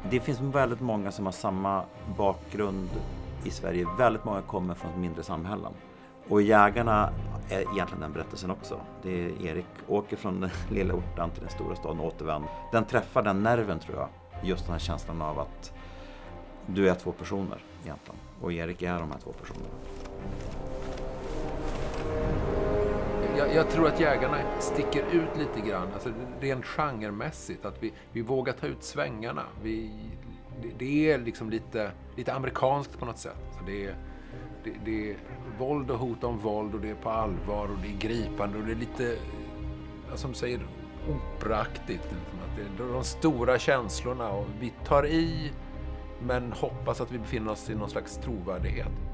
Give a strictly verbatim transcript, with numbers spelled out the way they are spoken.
Det finns väldigt många som har samma bakgrund i Sverige. Väldigt många kommer från mindre samhällen. Och jägarna är egentligen den berättelsen också. Det är Erik åker från den lilla orten till den stora staden och återvänder. Den träffar den nerven, tror jag. Just den här känslan av att du är två personer egentligen. Och Erik är de här två personerna. Jag, jag tror att jägarna sticker ut lite grann, alltså rent genremässigt, att vi, vi vågar ta ut svängarna. Vi, det, det är liksom lite, lite amerikanskt på något sätt. Så det, är, det, det är våld och hot om våld, och det är på allvar, och det är gripande, och det är lite, som säger, operaaktigt. Liksom, att det är de stora känslorna, och vi tar i men hoppas att vi befinner oss i någon slags trovärdighet.